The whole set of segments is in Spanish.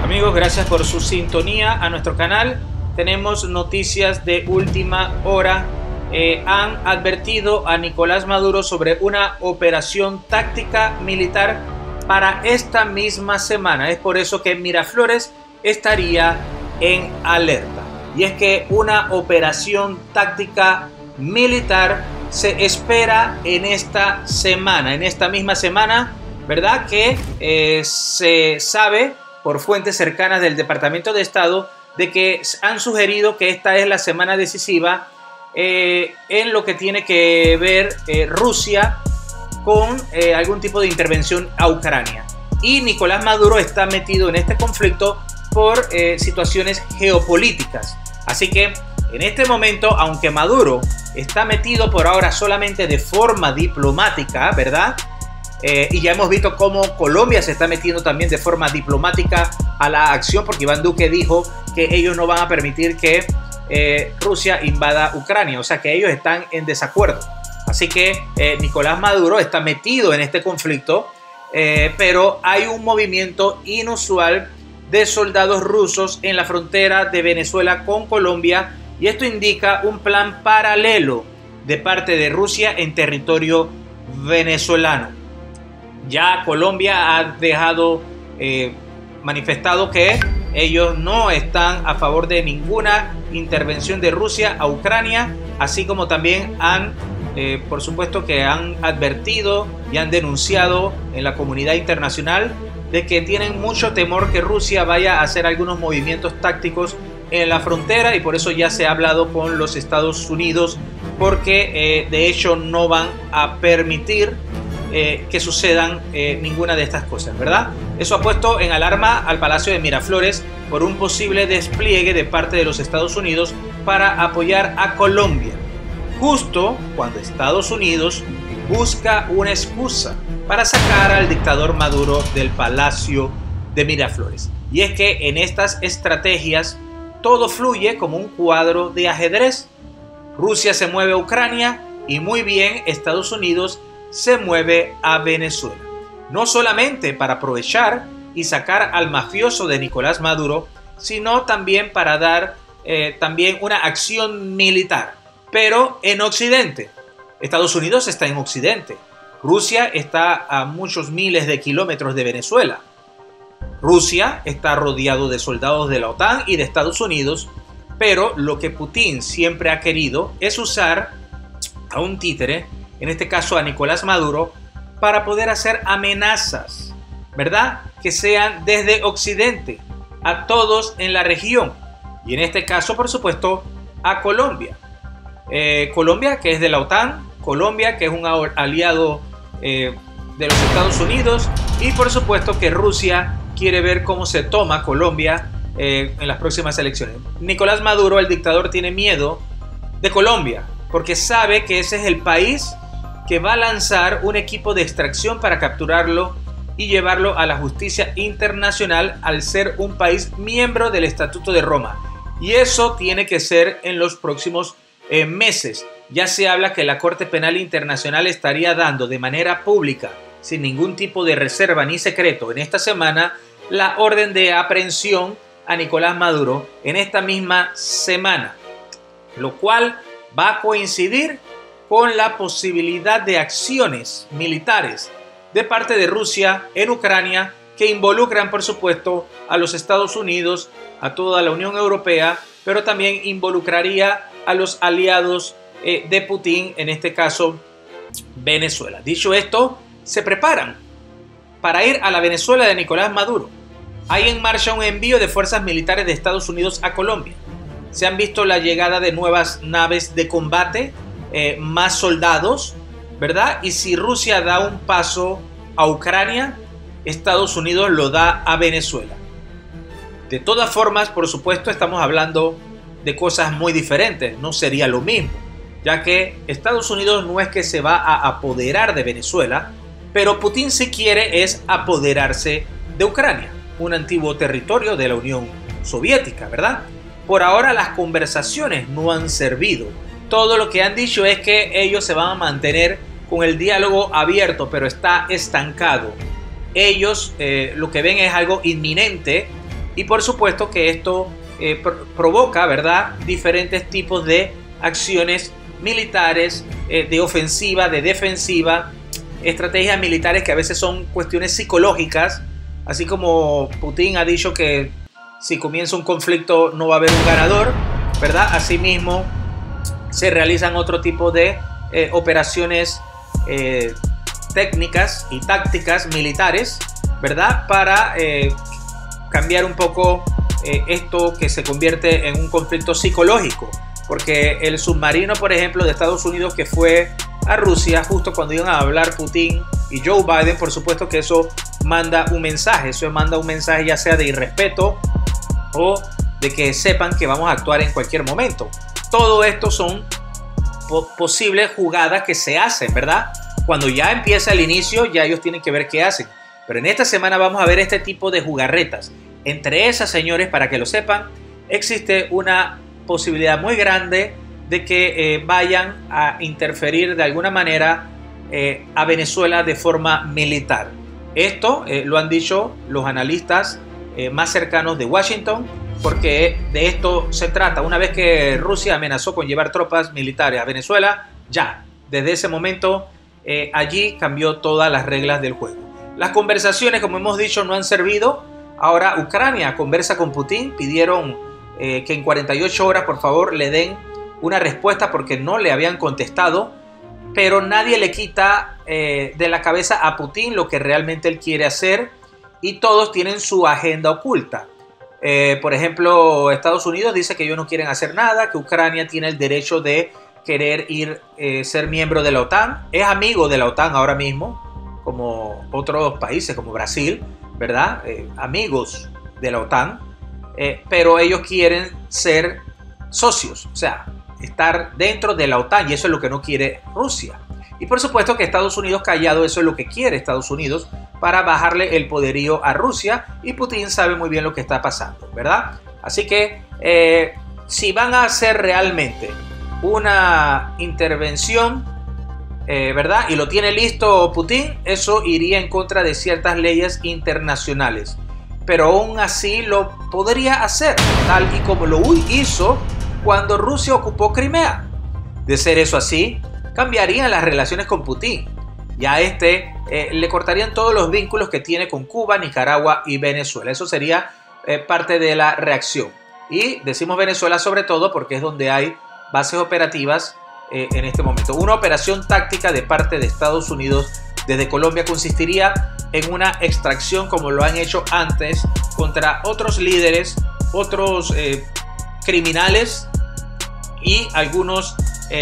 Amigos, gracias por su sintonía a nuestro canal. Tenemos noticias de última hora. Han advertido a Nicolás Maduro sobre una operación táctica militar para esta misma semana. Es por eso que Miraflores estaría en alerta. Y es que una operación táctica militar se espera en esta semana, en esta misma semana, ¿verdad? Que se sabe por fuentes cercanas del Departamento de Estado de que han sugerido que esta es la semana decisiva en lo que tiene que ver Rusia con algún tipo de intervención a Ucrania. Y Nicolás Maduro está metido en este conflicto por situaciones geopolíticas. Así que en este momento, aunque Maduro está metido por ahora solamente de forma diplomática, ¿verdad? Y ya hemos visto cómo Colombia se está metiendo también de forma diplomática a la acción, porque Iván Duque dijo que ellos no van a permitir que Rusia invada Ucrania, o sea que ellos están en desacuerdo. Así que Nicolás Maduro está metido en este conflicto, pero hay un movimiento inusual de soldados rusos en la frontera de Venezuela con Colombia, y esto indica un plan paralelo de parte de Rusia en territorio venezolano. Ya Colombia ha dejado manifestado que ellos no están a favor de ninguna intervención de Rusia a Ucrania, así como también han, por supuesto que han advertido y han denunciado en la comunidad internacional de que tienen mucho temor que Rusia vaya a hacer algunos movimientos tácticos en la frontera, y por eso ya se ha hablado con los Estados Unidos, porque de hecho no van a permitir que sucedan ninguna de estas cosas, ¿verdad? Eso ha puesto en alarma al Palacio de Miraflores por un posible despliegue de parte de los Estados Unidos para apoyar a Colombia, justo cuando Estados Unidos busca una excusa para sacar al dictador Maduro del Palacio de Miraflores. Y es que en estas estrategias todo fluye como un cuadro de ajedrez. Rusia se mueve a Ucrania y muy bien Estados Unidos se mueve a Venezuela, no solamente para aprovechar y sacar al mafioso de Nicolás Maduro, sino también para dar también una acción militar, pero en Occidente. Estados Unidos está en Occidente, Rusia está a muchos miles de kilómetros de Venezuela, Rusia está rodeado de soldados de la OTAN y de Estados Unidos, pero lo que Putin siempre ha querido es usar a un títere, en este caso a Nicolás Maduro, para poder hacer amenazas, ¿verdad? Que sean desde Occidente, a todos en la región. Y en este caso, por supuesto, a Colombia. Colombia, que es de la OTAN, Colombia, que es un aliado de los Estados Unidos, y por supuesto que Rusia quiere ver cómo se toma Colombia en las próximas elecciones. Nicolás Maduro, el dictador, tiene miedo de Colombia, porque sabe que ese es el país que va a lanzar un equipo de extracción para capturarlo y llevarlo a la justicia internacional al ser un país miembro del Estatuto de Roma. Y eso tiene que ser en los próximos meses. Ya se habla que la Corte Penal Internacional estaría dando de manera pública, sin ningún tipo de reserva ni secreto, en esta semana, la orden de aprehensión a Nicolás Maduro en esta misma semana, lo cual va a coincidir con la posibilidad de acciones militares de parte de Rusia en Ucrania, que involucran, por supuesto, a los Estados Unidos, a toda la Unión Europea, pero también involucraría a los aliados de Putin, en este caso Venezuela. Dicho esto, se preparan para ir a la Venezuela de Nicolás Maduro. Hay en marcha un envío de fuerzas militares de Estados Unidos a Colombia. Se han visto la llegada de nuevas naves de combate, más soldados, ¿verdad? Y si Rusia da un paso a Ucrania, Estados Unidos lo da a Venezuela. De todas formas, por supuesto, estamos hablando de cosas muy diferentes, no sería lo mismo, ya que Estados Unidos no es que se va a apoderar de Venezuela, pero Putin si quiere es apoderarse de Ucrania, un antiguo territorio de la Unión Soviética, ¿verdad? Por ahora las conversaciones no han servido. Todo lo que han dicho es que ellos se van a mantener con el diálogo abierto, pero está estancado. Ellos lo que ven es algo inminente y por supuesto que esto provoca, ¿verdad?, diferentes tipos de acciones militares, de ofensiva, de defensiva, estrategias militares que a veces son cuestiones psicológicas, así como Putin ha dicho que si comienza un conflicto no va a haber un ganador, ¿verdad? Asimismo se realizan otro tipo de operaciones técnicas y tácticas militares, ¿verdad?, para cambiar un poco esto que se convierte en un conflicto psicológico, porque el submarino, por ejemplo, de Estados Unidos que fue a Rusia justo cuando iban a hablar Putin y Joe Biden, por supuesto que eso manda un mensaje, ya sea de irrespeto o de que sepan que vamos a actuar en cualquier momento. Todo esto son posibles jugadas que se hacen, ¿verdad? Cuando ya empieza el inicio, ya ellos tienen que ver qué hacen. Pero en esta semana vamos a ver este tipo de jugarretas. Entre esas, señores, para que lo sepan, existe una posibilidad muy grande de que vayan a interferir de alguna manera a Venezuela de forma militar. Esto lo han dicho los analistas más cercanos de Washington, porque de esto se trata. Una vez que Rusia amenazó con llevar tropas militares a Venezuela, ya, desde ese momento allí cambió todas las reglas del juego. Las conversaciones, como hemos dicho, no han servido. Ahora Ucrania conversa con Putin, pidieron que en 48 horas por favor le den una respuesta porque no le habían contestado, pero nadie le quita de la cabeza a Putin lo que realmente él quiere hacer y todos tienen su agenda oculta. Por ejemplo, Estados Unidos dice que ellos no quieren hacer nada, que Ucrania tiene el derecho de querer ser miembro de la OTAN, es amigo de la OTAN ahora mismo, como otros países como Brasil, ¿verdad? Amigos de la OTAN, pero ellos quieren ser socios, o sea, estar dentro de la OTAN, y eso es lo que no quiere Rusia. Y por supuesto que Estados Unidos callado, eso es lo que quiere Estados Unidos para bajarle el poderío a Rusia, y Putin sabe muy bien lo que está pasando, ¿verdad? Así que si van a hacer realmente una intervención, ¿verdad?, y lo tiene listo Putin, eso iría en contra de ciertas leyes internacionales, pero aún así lo podría hacer, tal y como lo hizo cuando Rusia ocupó Crimea. De ser eso así, cambiarían las relaciones con Putin. Ya le cortarían todos los vínculos que tiene con Cuba, Nicaragua y Venezuela. Eso sería parte de la reacción. Y decimos Venezuela sobre todo porque es donde hay bases operativas en este momento. Una operación táctica de parte de Estados Unidos desde Colombia consistiría en una extracción, como lo han hecho antes, contra otros líderes, otros criminales y algunos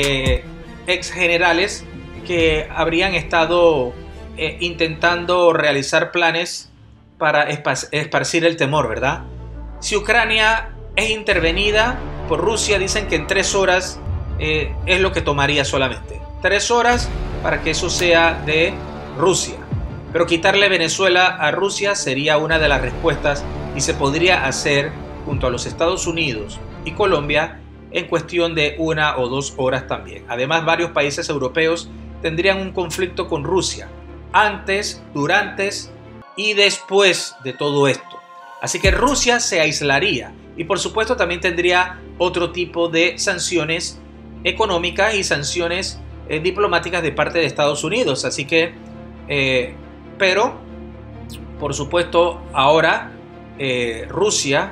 ex generales que habrían estado intentando realizar planes para esparcir el temor, ¿verdad? Si Ucrania es intervenida por Rusia, dicen que en 3 horas es lo que tomaría solamente. 3 horas para que eso sea de Rusia. Pero quitarle Venezuela a Rusia sería una de las respuestas y se podría hacer junto a los Estados Unidos y Colombia en cuestión de 1 o 2 horas también. Además, varios países europeos tendrían un conflicto con Rusia antes, durante y después de todo esto. Así que Rusia se aislaría y por supuesto también tendría otro tipo de sanciones económicas y sanciones diplomáticas de parte de Estados Unidos. Así que, pero por supuesto ahora Rusia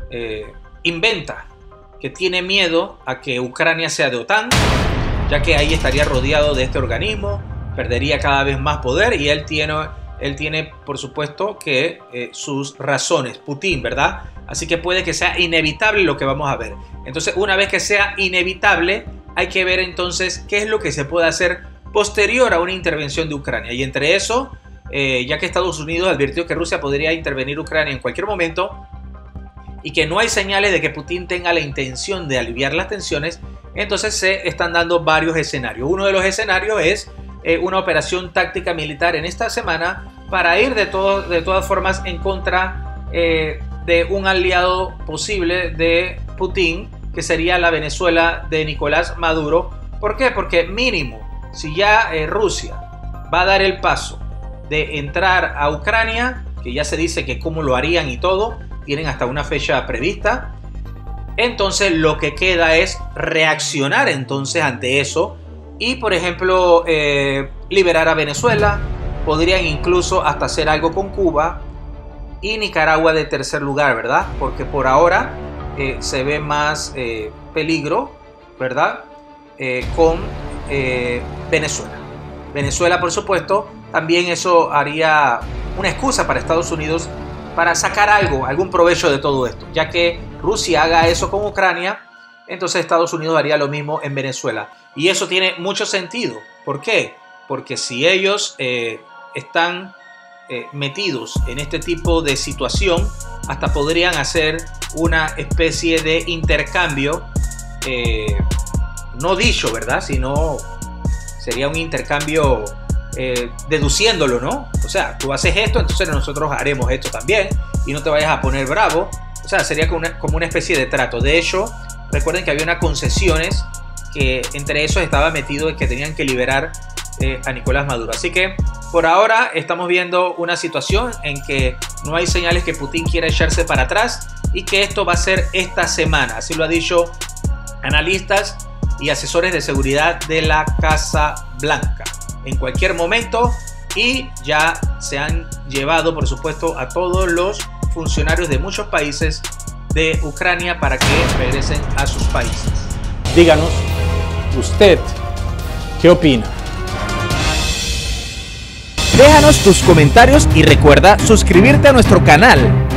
inventa que tiene miedo a que Ucrania sea de OTAN, ya que ahí estaría rodeado de este organismo, perdería cada vez más poder y él tiene por supuesto que sus razones, Putin, ¿verdad? Así que puede que sea inevitable lo que vamos a ver. Entonces, una vez que sea inevitable, hay que ver entonces qué es lo que se puede hacer posterior a una intervención de Ucrania. Y entre eso, ya que Estados Unidos advirtió que Rusia podría intervenir Ucrania en cualquier momento y que no hay señales de que Putin tenga la intención de aliviar las tensiones, entonces se están dando varios escenarios. Uno de los escenarios es una operación táctica militar en esta semana para ir de todas formas en contra de un aliado posible de Putin, que sería la Venezuela de Nicolás Maduro. ¿Por qué? Porque mínimo, si ya Rusia va a dar el paso de entrar a Ucrania, que ya se dice que cómo lo harían y todo, tienen hasta una fecha prevista. Entonces lo que queda es reaccionar entonces ante eso y, por ejemplo, liberar a Venezuela. Podrían incluso hasta hacer algo con Cuba y Nicaragua de tercer lugar, ¿verdad? Porque por ahora se ve más peligro, ¿verdad? Con Venezuela. Venezuela, por supuesto, también eso haría una excusa para Estados Unidos para sacar algún provecho de todo esto, ya que Rusia haga eso con Ucrania, entonces Estados Unidos haría lo mismo en Venezuela. Y eso tiene mucho sentido. ¿Por qué? Porque si ellos están metidos en este tipo de situación, hasta podrían hacer una especie de intercambio, no dicho, ¿verdad? Sino sería un intercambio deduciéndolo, ¿no? O sea, tú haces esto, entonces nosotros haremos esto también y no te vayas a poner bravo. O sea, sería como una especie de trato. De hecho, recuerden que había unas concesiones que entre esos estaba metido de que tenían que liberar a Nicolás Maduro. Así que por ahora estamos viendo una situación en que no hay señales que Putin quiera echarse para atrás y que esto va a ser esta semana. Así lo ha dicho analistas y asesores de seguridad de la Casa Blanca. En cualquier momento, y ya se han llevado, por supuesto, a todos los funcionarios de muchos países de Ucrania para que regresen a sus países. Díganos, ¿usted qué opina? Déjanos tus comentarios y recuerda suscribirte a nuestro canal.